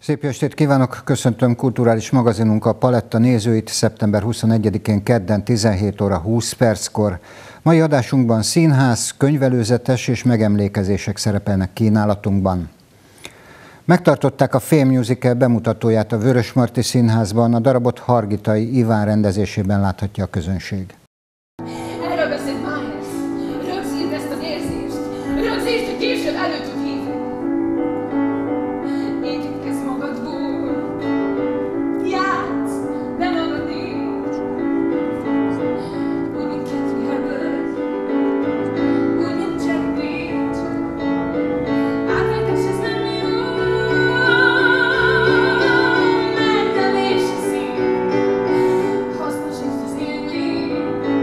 Szép estét kívánok! Köszöntöm kulturális magazinunk a Paletta nézőit szeptember 21-én kedden 17 óra 20 perckor. Mai adásunkban színház, könyvelőzetes és megemlékezések szerepelnek kínálatunkban. Megtartották a Fame Musical bemutatóját a Vörösmarty Színházban, a darabot Hargitai Iván rendezésében láthatja a közönség. Erről beszélt Myers. Rögzítsd ezt az érzést. Rögzítsd, hogy később elő tud hívni. Építkezz magadból. Játsz, de magad nincs. Úgy, mint Kathy Hubbard. Úgy, mint Jack Beach. Átvetés, ez nem jó. Mentelés a szín. Hasznosítsd az élmény.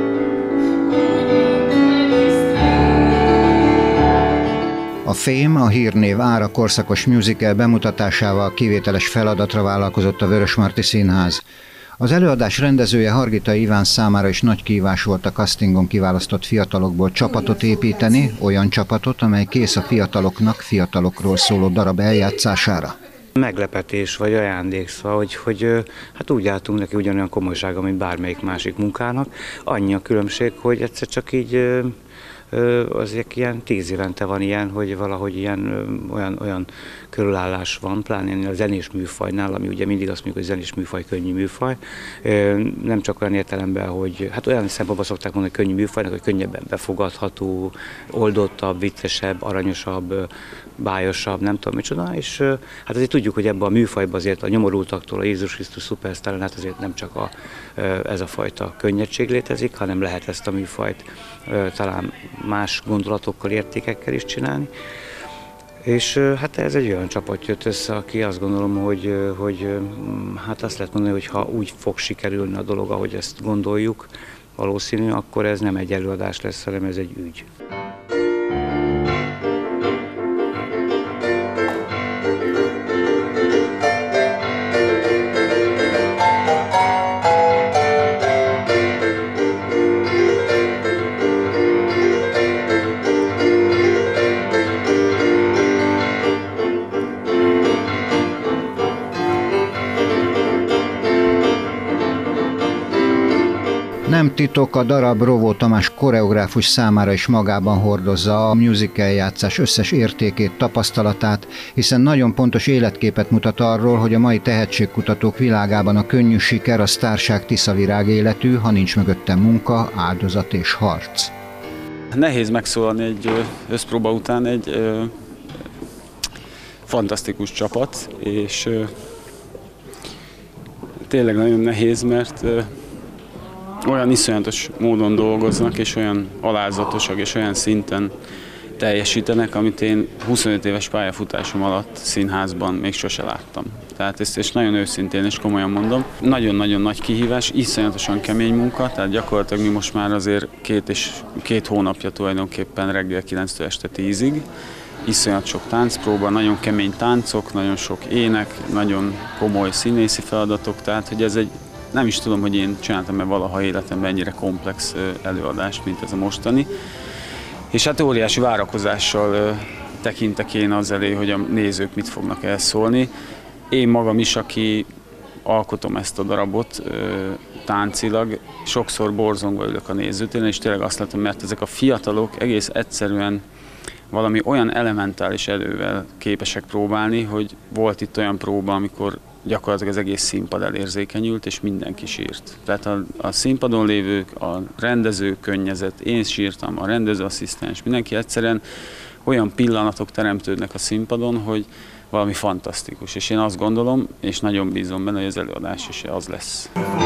A Fame, a hírnév Ára korszakos musical bemutatásával kivételes feladatra vállalkozott a Vörösmarty Színház. Az előadás rendezője Hargitai Iván számára is nagy kihívás volt a castingon kiválasztott fiatalokból csapatot építeni, olyan csapatot, amely kész a fiataloknak fiatalokról szóló darab eljátszására. Meglepetés vagy ajándék, szóval, hogy hát úgy álltunk neki ugyanolyan komolysága, mint bármelyik másik munkának. Annyi a különbség, hogy egyszer csak így azért ilyen 10 évente van ilyen, hogy valahogy ilyen olyan körülállás van, pláne a zenés műfajnál, ami ugye mindig azt mondjuk, hogy zenés műfaj, könnyű műfaj. Nem csak olyan értelemben, hogy hát olyan szempontból szokták mondani, hogy könnyű műfajnak, hogy könnyebben befogadható, oldottabb, viccesebb, aranyosabb, bájosabb, nem tudom micsoda, és hát azért tudjuk, hogy ebben a műfajban azért a nyomorultaktól a Jézus Krisztus szupersztárán, hát azért nem csak ez a fajta könnyedség létezik, hanem lehet ezt a műfajt talán más gondolatokkal, értékekkel is csinálni. És hát ez egy olyan csapat jött össze, aki azt gondolom, hogy hát azt lehet mondani, hogy ha úgy fog sikerülni a dolog, ahogy ezt gondoljuk, valószínű, akkor ez nem egy előadás lesz, hanem ez egy ügy. Nem titok, a darab Rovó Tamás koreográfus számára is magában hordozza a musical játszás összes értékét, tapasztalatát, hiszen nagyon pontos életképet mutat arról, hogy a mai tehetségkutatók világában a könnyű siker, a sztárság tiszavirág életű, ha nincs mögötte munka, áldozat és harc. Nehéz megszólalni egy összpróba után, egy fantasztikus csapat, és tényleg nagyon nehéz, mert olyan iszonyatos módon dolgoznak, és olyan alázatosak, és olyan szinten teljesítenek, amit én 25 éves pályafutásom alatt színházban még sose láttam. Tehát ezt és nagyon őszintén és komolyan mondom. Nagyon-nagyon nagy kihívás, iszonyatosan kemény munka, tehát gyakorlatilag mi most már azért két hónapja tulajdonképpen reggel 9-től este 10-ig. Iszonyat sok táncpróba, nagyon kemény táncok, nagyon sok ének, nagyon komoly színészi feladatok, tehát hogy ez egy nem is tudom, hogy én csináltam-e valaha életemben ennyire komplex előadást, mint ez a mostani. És hát óriási várakozással tekintek én az elé, hogy a nézők mit fognak elszólni. Én magam is, aki alkotom ezt a darabot táncilag, sokszor borzongva ülök a nézőtéren, és tényleg azt látom, mert ezek a fiatalok egész egyszerűen valami olyan elementális erővel képesek próbálni, hogy volt itt olyan próba, amikor gyakorlatilag az egész színpad elérzékenyült, és mindenki sírt. Tehát a színpadon lévők, a rendező környezet, én sírtam, a rendezőasszisztens, mindenki egyszerűen olyan pillanatok teremtődnek a színpadon, hogy valami fantasztikus. És én azt gondolom, és nagyon bízom benne, hogy az előadás is az lesz.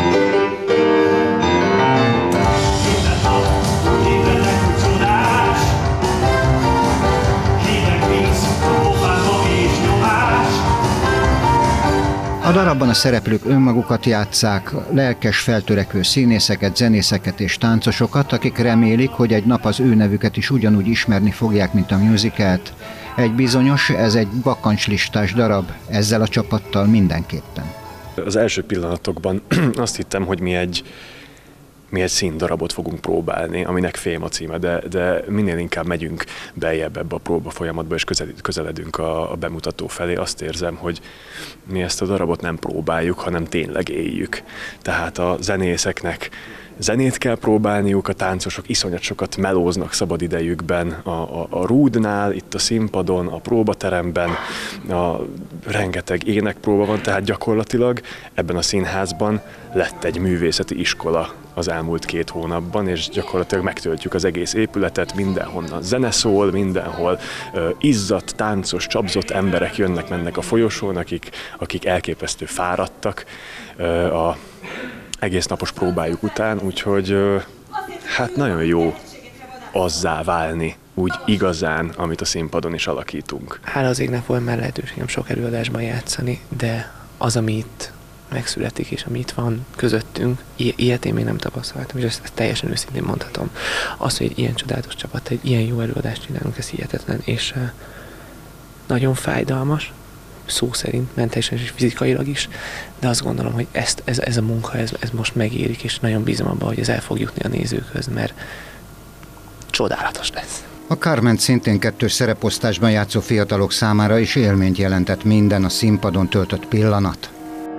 A darabban a szereplők önmagukat játsszák, lelkes, feltörekvő színészeket, zenészeket és táncosokat, akik remélik, hogy egy nap az ő nevüket is ugyanúgy ismerni fogják, mint a musicalt. Egy bizonyos, ez egy bakancslistás darab, ezzel a csapattal mindenképpen. Az első pillanatokban azt hittem, hogy mi mi egy színdarabot fogunk próbálni, aminek Fém a címe, de minél inkább megyünk beljebb ebbe a próba folyamatba, és közeledünk a bemutató felé, azt érzem, hogy mi ezt a darabot nem próbáljuk, hanem tényleg éljük. Tehát a zenészeknek zenét kell próbálniuk, a táncosok iszonyat sokat melóznak szabadidejükben a rúdnál, itt a színpadon, a próbateremben, rengeteg énekpróba van, tehát gyakorlatilag ebben a színházban lett egy művészeti iskola az elmúlt 2 hónapban, és gyakorlatilag megtöltjük az egész épületet, mindenhonnan zene szól, mindenhol izzadt, táncos, csapzott emberek jönnek-mennek a folyosón, akik elképesztő fáradtak a egész napos próbájuk után, úgyhogy hát nagyon jó azzá válni, úgy igazán, amit a színpadon is alakítunk. Hála az égnek volt már lehetőségem sok előadásban játszani, de az, ami itt megszületik, és ami itt van közöttünk, ilyet én még nem tapasztaltam, és ezt teljesen őszintén mondhatom. Az, hogy egy ilyen csodálatos csapat, egy ilyen jó előadást csinálunk, ez hihetetlen, és nagyon fájdalmas, szó szerint, mentálisan és fizikailag is, de azt gondolom, hogy ez a munka, ez most megérik, és nagyon bízom abban, hogy ez el fog jutni a nézőkhöz, mert csodálatos lesz. A Carment szintén 2-s szereposztásban játszó fiatalok számára is élményt jelentett minden a színpadon töltött pillanat.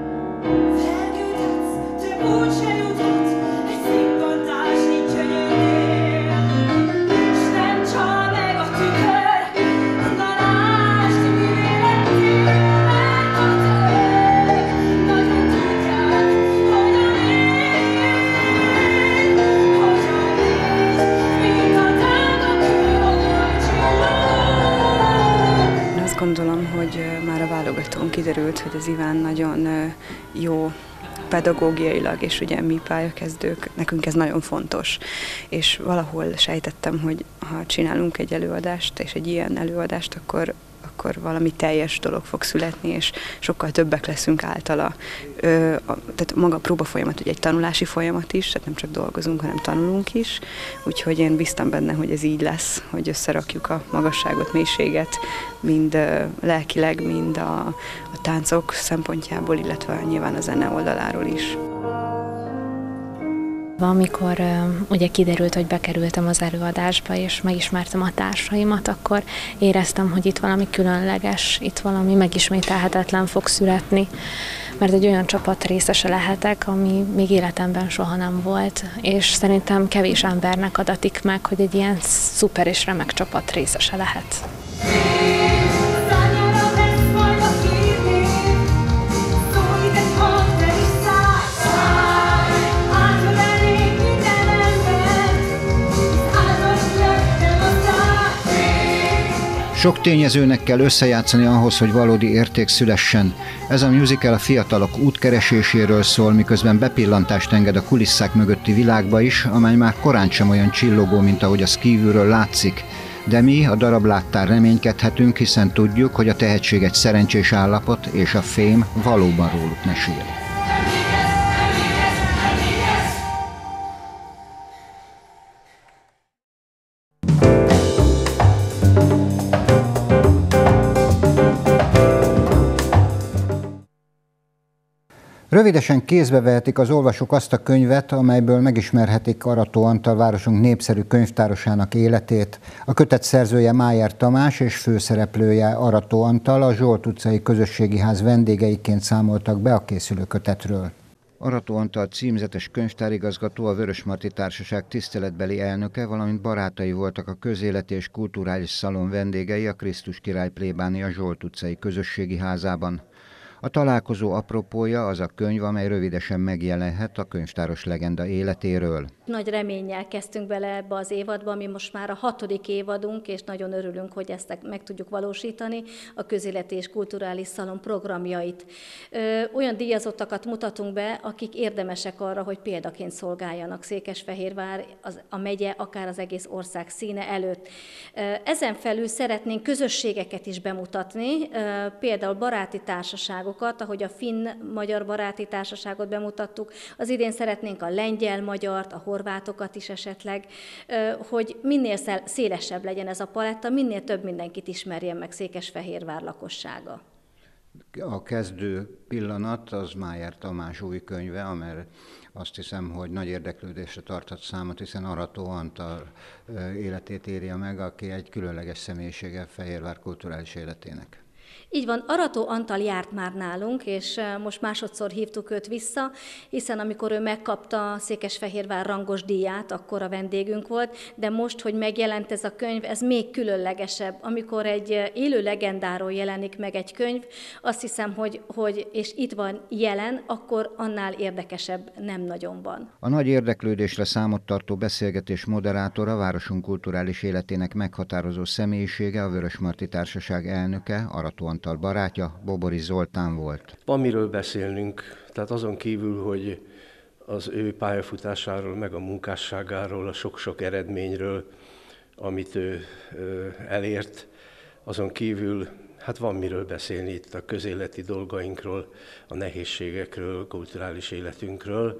Gondolom, hogy már a válogatón kiderült, hogy az Iván nagyon jó pedagógiailag, és ugye mi pályakezdők, nekünk ez nagyon fontos. És valahol sejtettem, hogy ha csinálunk egy előadást, és egy ilyen előadást, akkor valami teljes dolog fog születni, és sokkal többek leszünk általa. Tehát maga a próba folyamat ugye egy tanulási folyamat is, tehát nem csak dolgozunk, hanem tanulunk is. Úgyhogy én bíztam benne, hogy ez így lesz, hogy összerakjuk a magasságot, mélységet, mind lelkileg, mind a táncok szempontjából, illetve nyilván a zene oldaláról is. Amikor ugye kiderült, hogy bekerültem az előadásba, és megismertem a társaimat, akkor éreztem, hogy itt valami különleges, itt valami megismételhetetlen fog születni, mert egy olyan csapat részese lehetek, ami még életemben soha nem volt, és szerintem kevés embernek adatik meg, hogy egy ilyen szuper és remek csapat részese lehet. Sok tényezőnek kell összejátszani ahhoz, hogy valódi érték szülessen. Ez a musical a fiatalok útkereséséről szól, miközben bepillantást enged a kulisszák mögötti világba is, amely már korán sem olyan csillogó, mint ahogy az kívülről látszik. De mi a darab láttán reménykedhetünk, hiszen tudjuk, hogy a tehetség egy szerencsés állapot, és a fém valóban róluk mesél. Rövidesen kézbe vehetik az olvasók azt a könyvet, amelyből megismerhetik Arató Antal városunk népszerű könyvtárosának életét. A kötet szerzője Májer Tamás és főszereplője Arató Antal a Zsolt utcai közösségi ház vendégeiként számoltak be a készülő kötetről. Arató Antal címzetes könyvtárigazgató, a Vörösmarty Társaság tiszteletbeli elnöke, valamint barátai voltak a közéleti és kulturális szalon vendégei a Krisztus király plébánia Zsolt utcai közösségi házában. A találkozó apropója az a könyv, amely rövidesen megjelenhet a könyvtáros legenda életéről. Nagy reménnyel kezdtünk bele ebbe az évadba, ami most már a 6. évadunk, és nagyon örülünk, hogy ezt meg tudjuk valósítani, a közéleti és kulturális szalon programjait. Olyan díjazottakat mutatunk be, akik érdemesek arra, hogy példaként szolgáljanak Székesfehérvár, a megye, akár az egész ország színe előtt. Ezen felül szeretnénk közösségeket is bemutatni, például baráti társaságokat, ahogy a finn-magyar baráti társaságot bemutattuk. Az idén szeretnénk a lengyel-magyart, a horvátokat is esetleg, hogy minél szélesebb legyen ez a paletta, minél több mindenkit ismerjen meg Székesfehérvár lakossága. A kezdő pillanat az Májer Tamás új könyve, Azt hiszem, hogy nagy érdeklődésre tarthat számot, hiszen Arató Antal életét írja meg, aki egy különleges személyisége Fehérvár kulturális életének. Így van, Arató Antal járt már nálunk, és most másodszor hívtuk őt vissza, hiszen amikor ő megkapta a Székesfehérvár rangos díját, akkor a vendégünk volt, de most, hogy megjelent ez a könyv, ez még különlegesebb. Amikor egy élő legendáról jelenik meg egy könyv, azt hiszem, hogy és itt van jelen, akkor annál érdekesebb nem nagyon van. A nagy érdeklődésre számot tartó beszélgetés moderátora, városunk kulturális életének meghatározó személyisége, a Vörösmarty Társaság elnöke, Arató Antal barátja, Bobori Zoltán volt. Van miről beszélnünk, tehát azon kívül, hogy az ő pályafutásáról, meg a munkásságáról, a sok-sok eredményről, amit ő elért, azon kívül hát van miről beszélni itt a közéleti dolgainkról, a nehézségekről, kulturális életünkről.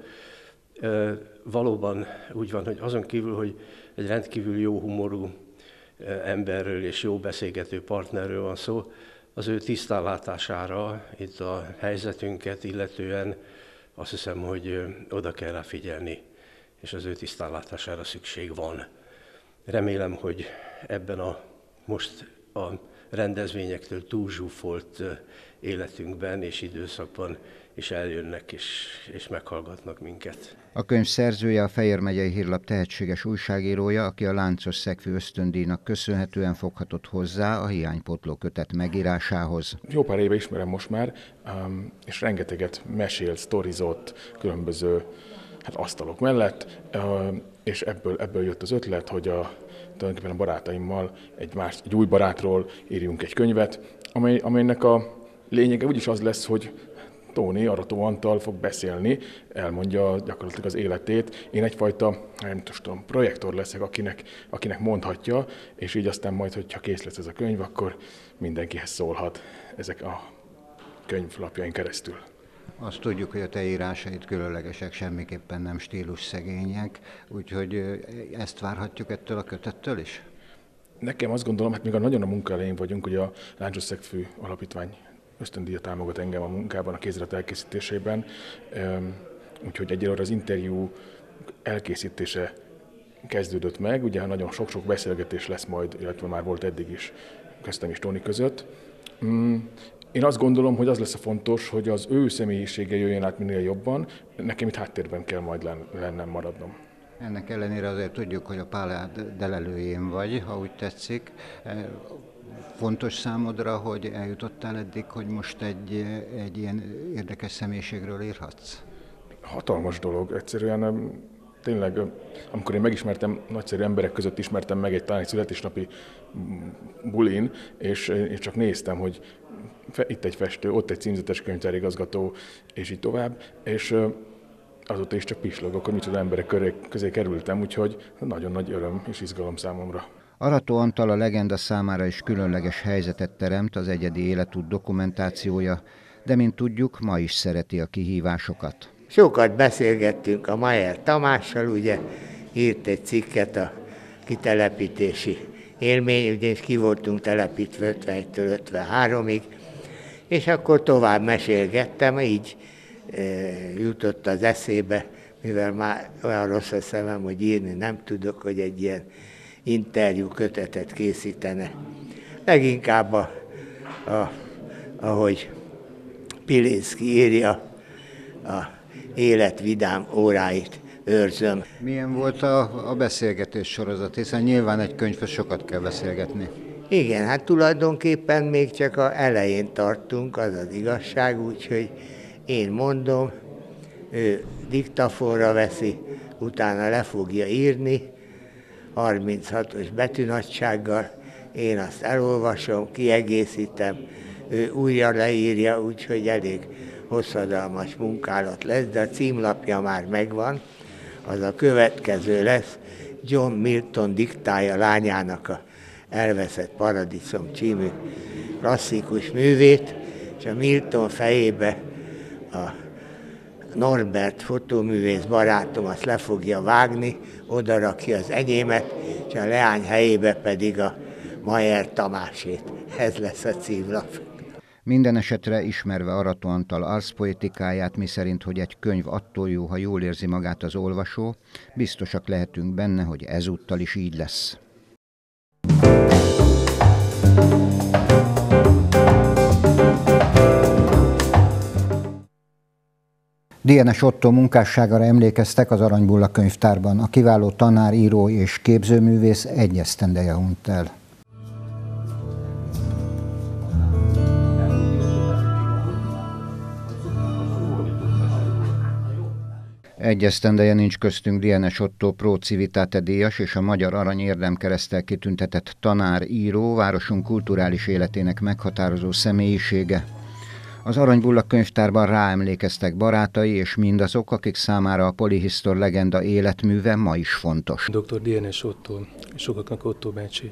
Valóban úgy van, hogy azon kívül, hogy egy rendkívül jó humorú emberről és jó beszélgető partnerről van szó, az ő tisztánlátására, itt a helyzetünket illetően azt hiszem, hogy oda kell rá figyelni, és az ő tisztánlátására szükség van. Remélem, hogy ebben most a rendezvényektől túlzsúfolt életünkben és időszakban is eljönnek és meghallgatnak minket. A könyv szerzője a Fejér megyei Hírlap tehetséges újságírója, aki a Láncos Szegfű ösztöndíjnak köszönhetően foghatott hozzá a hiánypótló kötet megírásához. Jó pár éve ismerem most már, és rengeteget mesélt, sztorizott különböző asztalok mellett, és ebből jött az ötlet, hogy tulajdonképpen a barátaimmal egy új barátról írjunk egy könyvet, amelynek a lényege úgyis az lesz, hogy Tóni, Arató Antal fog beszélni, elmondja gyakorlatilag az életét. Én egyfajta, nem tudom, projektor leszek, akinek mondhatja, és így aztán majd, hogyha kész lesz ez a könyv, akkor mindenkihez szólhat ezek a könyvlapjain keresztül. Azt tudjuk, hogy a te írásaid különlegesek, semmiképpen nem stílusszegények, úgyhogy ezt várhatjuk ettől a kötettől is? Nekem azt gondolom, hát még nagyon a munka elején vagyunk, hogy a Láncos Szegfű Alapítvány ösztöndíjat támogat engem a munkában, a kézirat elkészítésében, úgyhogy egyelőre az interjú elkészítése kezdődött meg, ugye nagyon sok-sok beszélgetés lesz majd, illetve már volt eddig is köztem és Tóni között. Én azt gondolom, hogy az lesz a fontos, hogy az ő személyisége jöjjön át minél jobban, nekem itt háttérben kell majd lennem, maradnom. Ennek ellenére azért tudjuk, hogy a pályád delelőjén vagy, ha úgy tetszik. Fontos számodra, hogy eljutottál eddig, hogy most egy ilyen érdekes személyiségről írhatsz? Hatalmas dolog, egyszerűen tényleg, amikor én megismertem, nagyszerű emberek között ismertem meg talán egy születésnapi bulin, és én csak néztem, hogy itt egy festő, ott egy címzetes könyvtárigazgató, és így tovább, és azóta is csak pislogok, hogy micsoda emberek közé kerültem, úgyhogy nagyon nagy öröm és izgalom számomra. Arató Antal a legenda számára is különleges helyzetet teremt az egyedi életút dokumentációja, de mint tudjuk, ma is szereti a kihívásokat. Sokat beszélgettünk a Mayer Tamással, ugye írt egy cikket a kitelepítési élmény, ugyanis ki voltunk telepítve 51-től 53-ig, és akkor tovább mesélgettem, így jutott az eszébe, mivel már olyan rossz a szemem, hogy írni nem tudok, hogy egy ilyen interjú kötetet készítene. Leginkább, ahogy Pilinszky írja, a élet vidám óráit őrzöm. Milyen volt a beszélgetés sorozat, hiszen nyilván egy könyvhöz sokat kell beszélgetni. Igen, hát tulajdonképpen még csak az elején tartunk, az az igazság, úgyhogy én mondom, ő diktafonra veszi, utána le fogja írni, 36-os betűnagysággal, én azt elolvasom, kiegészítem, ő újra leírja, úgyhogy elég hosszadalmas munkálat lesz, de a címlapja már megvan, az a következő lesz, John Milton diktálja lányának a Elveszett Paradicsom című klasszikus művét, és a Milton fejébe a Norbert fotóművész barátom azt le fogja vágni, oda rakja az enyémet, és a leány helyébe pedig a Mayer Tamásét. Ez lesz a címlap. Minden esetre ismerve Arató Antal arszpoetikáját, miszerint, hogy egy könyv attól jó, ha jól érzi magát az olvasó, biztosak lehetünk benne, hogy ezúttal is így lesz. Dienes Ottó munkásságára emlékeztek az Aranybulla könyvtárban. A kiváló tanár, író és képzőművész egy esztendeje hunyt el. Egy esztendeje nincs köztünk Dienes Ottó Pro Civitate díjas és a Magyar Arany Érdemkereszttel kitüntetett tanár, író, városunk kulturális életének meghatározó személyisége. Az Aranybulla könyvtárban ráemlékeztek barátai és mindazok, akik számára a Polihisztor legenda életműve ma is fontos. Dr. Dienes Ottó, sokaknak Ottó bácsi,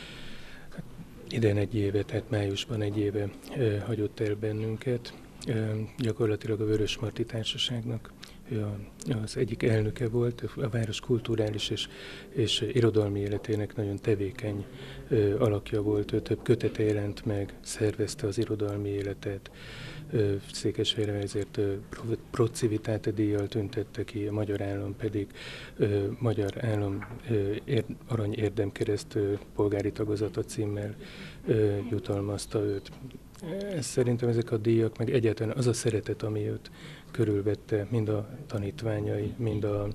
idén egy éve, tehát májusban egy éve hagyott el bennünket. Gyakorlatilag a Vörösmarty Társaságnak ő az egyik elnöke volt, a város kulturális és irodalmi életének nagyon tevékeny alakja volt. Ő több kötete jelent meg, szervezte az irodalmi életet. Székesfehérváron ezért Pro Civitate díjjal tüntette ki, a magyar állam pedig Magyar Állam Arany Érdemkereszt polgári tagozata címmel jutalmazta őt. Szerintem ezek a díjak, meg egyáltalán az a szeretet, ami őt körülvette, mind a tanítványai, mind a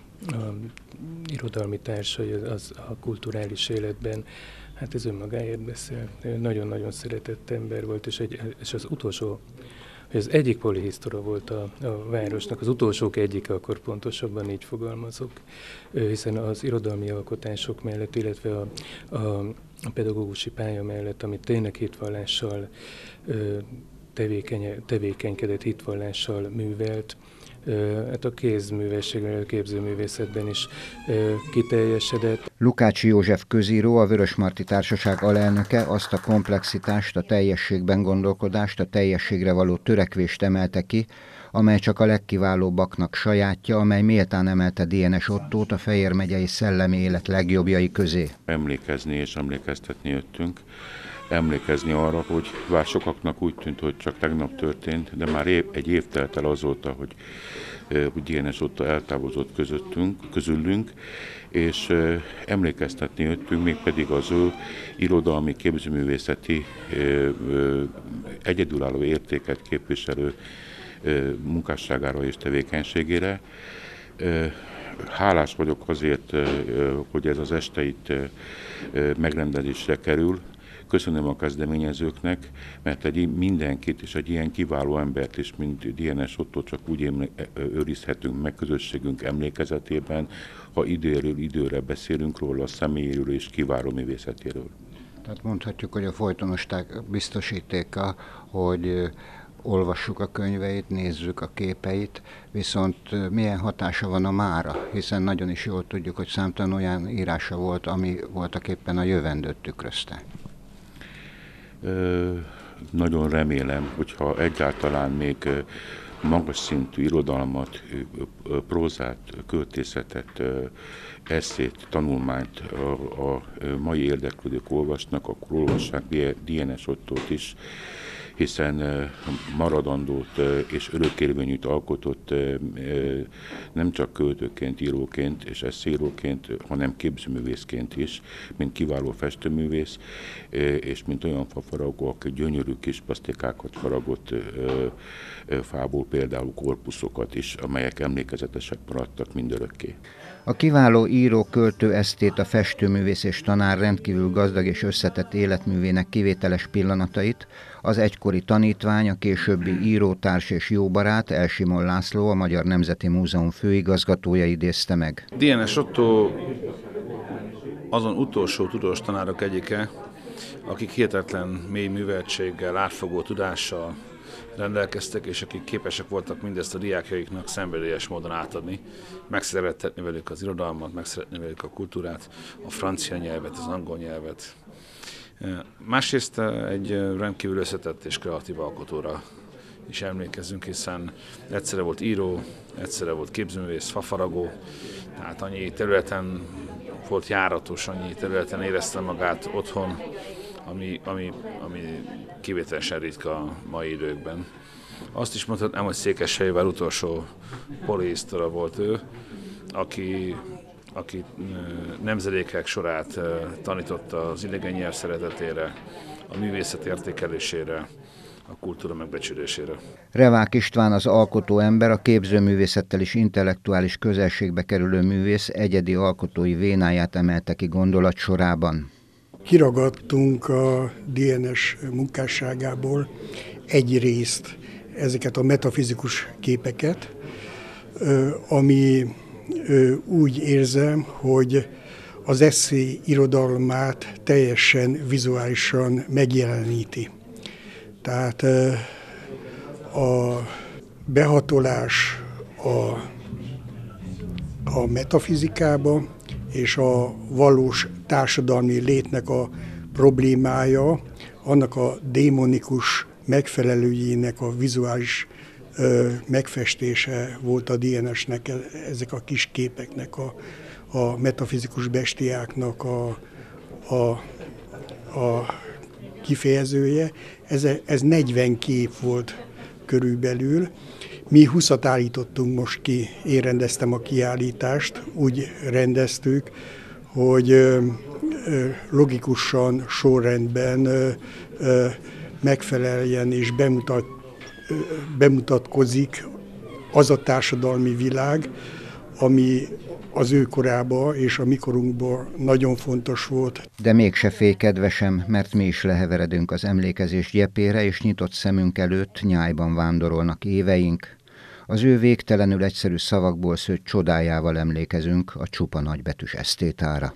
irodalmi társai, a kulturális életben, hát ez önmagáért beszél. Nagyon-nagyon szeretett ember volt, és az utolsó, az egyik polihisztora volt a városnak, az utolsók egyike, akkor pontosabban így fogalmazok, hiszen az irodalmi alkotások mellett, illetve a pedagógusi pálya mellett, amit tényleg hitvallással tevékenykedett, hitvallással művelt, hát a kézművességben, a képzőművészetben is kiteljesedett. Lukács József közíró, a Vörösmarty Társaság alelnöke azt a komplexitást, a teljességben gondolkodást, a teljességre való törekvést emelte ki, amely csak a legkiválóbbaknak sajátja, amely méltán emelte Dienes Ottót a Fejér megyei szellemi élet legjobbjai közé. Emlékezni és emlékeztetni jöttünk. Emlékezni arra, hogy bár sokaknak úgy tűnt, hogy csak tegnap történt, de már egy év telt el azóta, hogy Dienes Ottó eltávozott közülünk, és emlékeztetni jöttünk, mégpedig az ő irodalmi, képzőművészeti egyedülálló értéket képviselő munkásságára és tevékenységére. Hálás vagyok azért, hogy ez az este itt megrendelésre kerül. Köszönöm a kezdeményezőknek, mert mindenkit és egy ilyen kiváló embert is, mint Dienes Ottó, csak úgy őrizhetünk meg közösségünk emlékezetében, ha időről időre beszélünk róla, a személyéről és kiváló művészetéről. Tehát mondhatjuk, hogy a folytonosság biztosítéka, hogy olvassuk a könyveit, nézzük a képeit, viszont milyen hatása van a mára, hiszen nagyon is jól tudjuk, hogy számtalan olyan írása volt, ami voltaképpen a jövendőt tükrözte. Nagyon remélem, hogyha egyáltalán még magas szintű irodalmat, prózát, költészetet, esszét, tanulmányt a mai érdeklődők olvasnak, akkor olvassák Dienes Ottót is, hiszen maradandót és örökérvényűt alkotott nem csak költőként, íróként és esszíróként, hanem képzőművészként is, mint kiváló festőművész, és mint olyan fafaragó, aki gyönyörű kis plasztikákat faragott fából, például korpuszokat is, amelyek emlékezetesek maradtak mindörökké. A kiváló író, költő, esztéta, festőművész és tanár rendkívül gazdag és összetett életművének kivételes pillanatait az egykori tanítvány, a későbbi írótárs és jóbarát, Elsimon László, a Magyar Nemzeti Múzeum főigazgatója idézte meg. Dienes Ottó azon utolsó tudós tanárok egyike, akik hihetetlen mély műveltséggel, átfogó tudással rendelkeztek, és akik képesek voltak mindezt a diákjaiknak szenvedélyes módon átadni, megszerettetni velük az irodalmat, megszeretni velük a kultúrát, a francia nyelvet, az angol nyelvet. Másrészt egy rendkívül összetett és kreatív alkotóra is emlékezzünk, hiszen egyszerre volt író, egyszerre volt képzőművész, fafaragó, tehát annyi területen volt járatos, annyi területen érezte magát otthon, ami kivételesen ritka a mai időkben. Azt is mondhatnám, hogy Székesfehérvár utolsó polihisztora volt ő, aki nemzedékek sorát tanította az idegen nyelv szeretetére, a művészet értékelésére, a kultúra megbecsülésére. Revák István az alkotó ember, a képzőművészettel is intellektuális közelségbe kerülő művész egyedi alkotói vénáját emelte ki gondolat sorában. Kiragadtunk a DNS munkásságából egy részt, ezeket a metafizikus képeket, ami úgy érzem, hogy az esszé irodalmát teljesen vizuálisan megjeleníti. Tehát a behatolás a metafizikába és a valós társadalmi létnek a problémája, annak a démonikus megfelelőjének a vizuális megfestése volt a DNS-nek, ezek a kis képeknek, a metafizikus bestiáknak a kifejezője. Ez 40 kép volt körülbelül. Mi 20-at állítottunk most ki, én rendeztem a kiállítást, úgy rendeztük, hogy logikusan, sorrendben megfeleljen és bemutatkozik az a társadalmi világ, ami az ő korában és a mi korunkban nagyon fontos volt. De mégse félj, kedvesem, mert mi is leheveredünk az emlékezés gyepére, és nyitott szemünk előtt nyájban vándorolnak éveink. Az ő végtelenül egyszerű szavakból szőtt csodájával emlékezünk a csupa nagybetűs esztétára.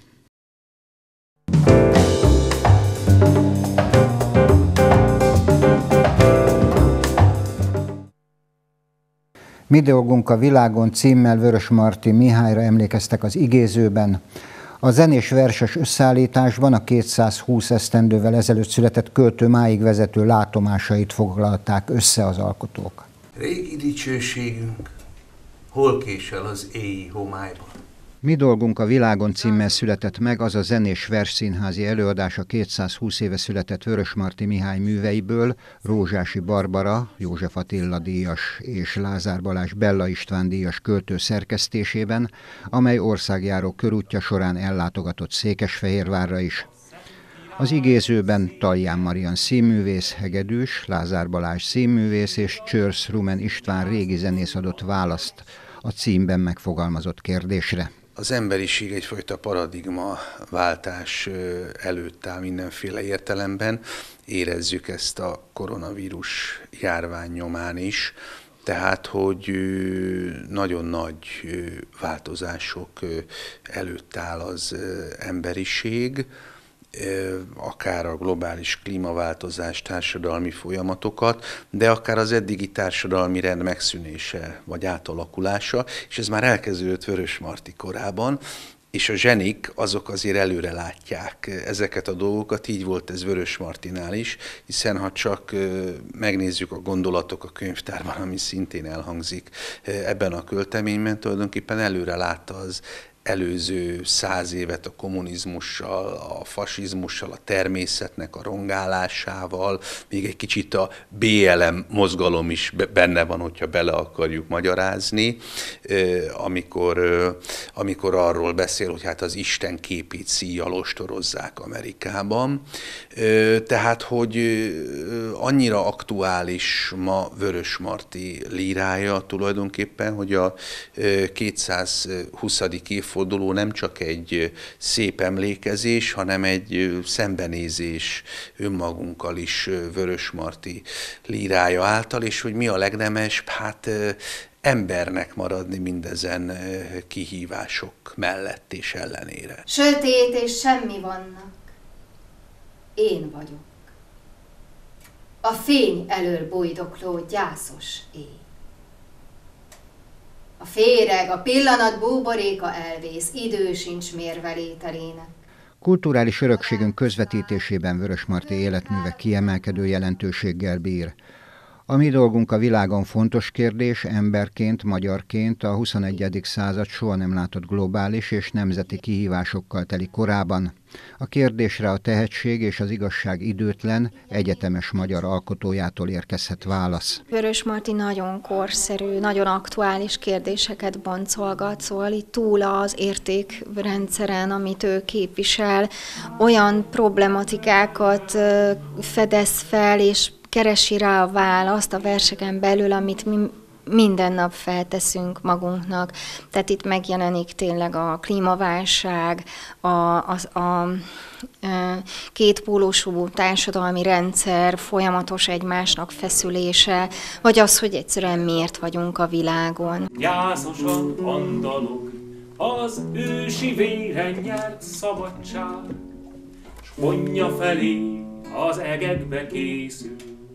Mi dolgunk a világon címmel Vörösmarty Mihályra emlékeztek az igézőben. A zenés verses összeállításban a 220 esztendővel ezelőtt született költő máig vezető látomásait foglalták össze az alkotók. Régi dicsőségünk, hol késel az éji homályban? Mi dolgunk a világon címmel született meg az a zenés versszínházi előadás a 220 éve született Vörösmarty Mihály műveiből, Rózsási Barbara, József Attila díjas és Lázár Balázs Bella István díjas költő szerkesztésében, amely országjáró körútja során ellátogatott Székesfehérvárra is. Az igézőben Talján Marian színművész, hegedűs, Lázár Balázs színművész és Csörsz Rumen István régi zenész adott választ a címben megfogalmazott kérdésre. Az emberiség egyfajta paradigmaváltás előtt áll mindenféle értelemben. Érezzük ezt a koronavírus járvány nyomán is. Tehát, hogy nagyon nagy változások előtt áll az emberiség, akár a globális klímaváltozás, társadalmi folyamatokat, de akár az eddigi társadalmi rend megszűnése vagy átalakulása, és ez már elkezdődött Vörösmarty korában, és a zsenik azok azért előre látják ezeket a dolgokat, így volt ez Vörösmartynál is, hiszen ha csak megnézzük a gondolatok a könyvtárban, ami szintén elhangzik ebben a költeményben, tulajdonképpen előre látta az előző 100 évet a kommunizmussal, a fasizmussal, a természetnek a rongálásával, még egy kicsit a BLM mozgalom is benne van, hogyha bele akarjuk magyarázni, amikor arról beszél, hogy hát az Isten képét szíjjal ostorozzák Amerikában. Tehát, hogy annyira aktuális ma Vörösmarty lírája tulajdonképpen, hogy a 220. évforduló nem csak egy szép emlékezés, hanem egy szembenézés önmagunkkal is Vörösmarty lírája által, és hogy mi a legnemesebb, hát embernek maradni mindezen kihívások mellett és ellenére. Sötét és semmi vannak. Én vagyok. A fény elől bujdokló gyászos éj. A féreg, a pillanat búboréka elvész, idő sincs mérvelételének. Kulturális örökségünk közvetítésében Vörösmarty életműve kiemelkedő jelentőséggel bír. A mi dolgunk a világon fontos kérdés, emberként, magyarként a 21. század soha nem látott globális és nemzeti kihívásokkal teli korában. A kérdésre a tehetség és az igazság időtlen, egyetemes magyar alkotójától érkezhet válasz. Vörösmarty nagyon korszerű, nagyon aktuális kérdéseket boncolgat, szóval itt túl az értékrendszeren, amit ő képvisel, olyan problematikákat fedez fel, és keresi rá a választ a verseken belül, amit mi minden nap felteszünk magunknak. Tehát itt megjelenik tényleg a klímaválság, a kétpólusú társadalmi rendszer folyamatos egymásnak feszülése, vagy az, hogy egyszerűen miért vagyunk a világon. Gyászosan andalok az ősi véren nyert szabadság, s vonja felé az egekbe készül.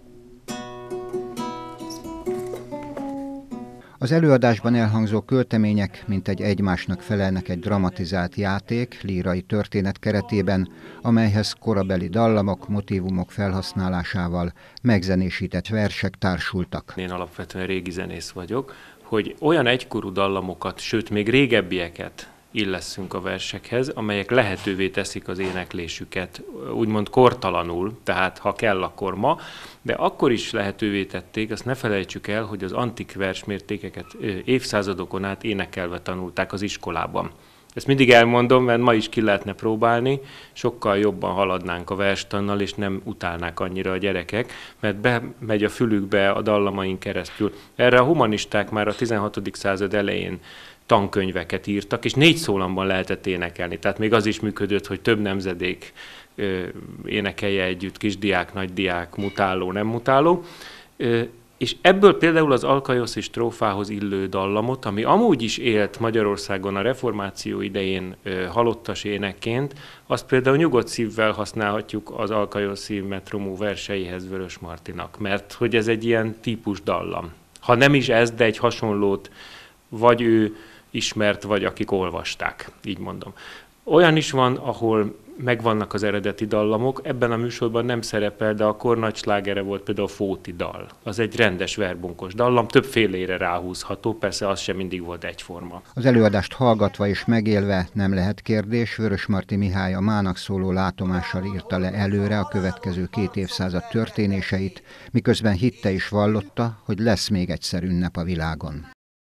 Az előadásban elhangzó költemények mintegy egymásnak felelnek egy dramatizált játék, lírai történet keretében, amelyhez korabeli dallamok, motívumok felhasználásával megzenésített versek társultak. Én alapvetően régi zenész vagyok, hogy olyan egykorú dallamokat, sőt még régebbieket illesszünk a versekhez, amelyek lehetővé teszik az éneklésüket, úgymond kortalanul, tehát ha kell, akkor ma, de akkor is lehetővé tették, azt ne felejtsük el, hogy az antik versmértékeket évszázadokon át énekelve tanulták az iskolában. Ezt mindig elmondom, mert ma is ki lehetne próbálni, sokkal jobban haladnánk a verstannal, és nem utálnák annyira a gyerekek, mert bemegy a fülükbe a dallamaink keresztül. Erre a humanisták már a 16. század elején tankönyveket írtak, és 4 szólamban lehetett énekelni. Tehát még az is működött, hogy több nemzedék énekelje együtt, kisdiák, nagydiák, mutáló, nem mutáló. És ebből például az alkajoszi strófához illő dallamot, ami amúgy is élt Magyarországon a reformáció idején halottas énekként, azt például nyugodt szívvel használhatjuk az alkajoszi metromú verseihez Vörösmartynak, mert hogy ez egy ilyen típus dallam. Ha nem is ez, de egy hasonlót vagy ő ismert, vagy akik olvasták, így mondom. Olyan is van, ahol megvannak az eredeti dallamok, ebben a műsorban nem szerepel, de akkor nagy slágere volt például a Fóti dal. Az egy rendes verbunkos dallam, többfélére ráhúzható, persze az sem mindig volt egyforma. Az előadást hallgatva és megélve nem lehet kérdés, Vörösmarty Mihály a mának szóló látomással írta le előre a következő 2 évszázad történéseit, miközben hitte és vallotta, hogy lesz még egyszer ünnep a világon.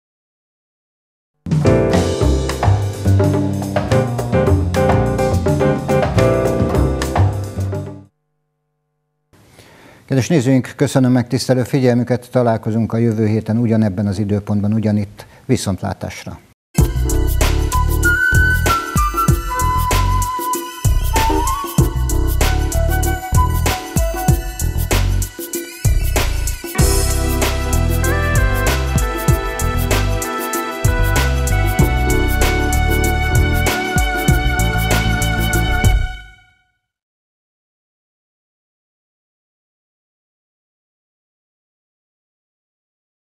Kedves nézőink, köszönöm megtisztelő figyelmüket, találkozunk a jövő héten ugyanebben az időpontban, ugyanitt, viszontlátásra!